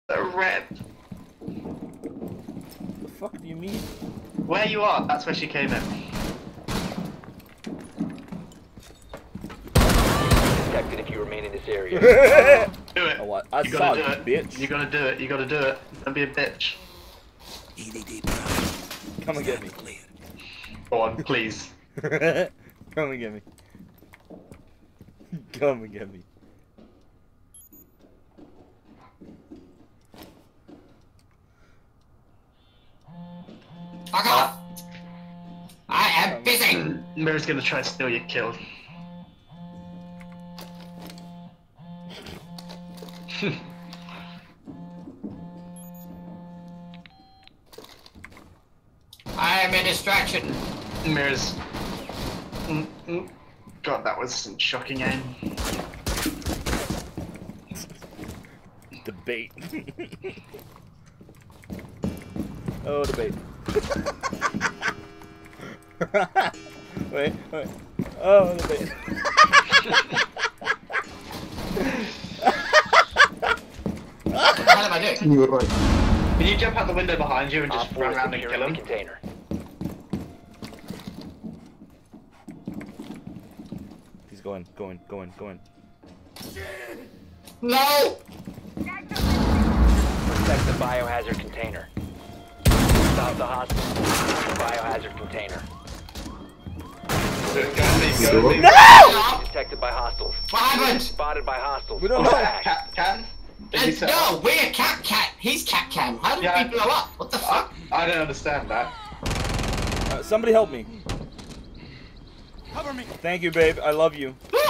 The red. The fuck do you mean? Where you are, that's where she came in. Detected if you remain in this area. Do it. Oh, what? I You saw gotta do you, it. bitch. You gotta do it. You gotta do it. Don't be a bitch. Come and get me. Go on, please. Come and get me. Come and get me. Fuck off! I am busy! Mirror's gonna try to steal your kill. I am a distraction. Mirrors. God, that was some shocking aim. Debate. Oh, debate. Wait. Oh, debate. What the hell am I doing? You were right. Can you jump out the window behind you and just Op run 4 around and securing kill the him? container. He's going. No! Protect the biohazard container. Stop the hostile. The biohazard container. Go me. No! Detected by hostiles. What happened? Spotted by hostiles. We don't know. Can? No, we're Cat. He's Cat. How did we blow up? What the fuck? I don't understand that. Somebody help me. Cover me. Thank you, babe. I love you.